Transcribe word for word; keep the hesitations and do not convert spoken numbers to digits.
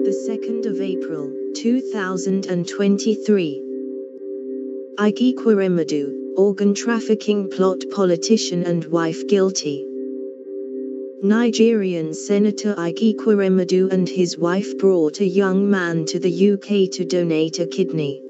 the second of April, two thousand twenty-three. Ike Ekweremadu, organ-trafficking plot politician and wife guilty. Nigerian Senator Ike Ekweremadu and his wife brought a young man to the U K to donate a kidney.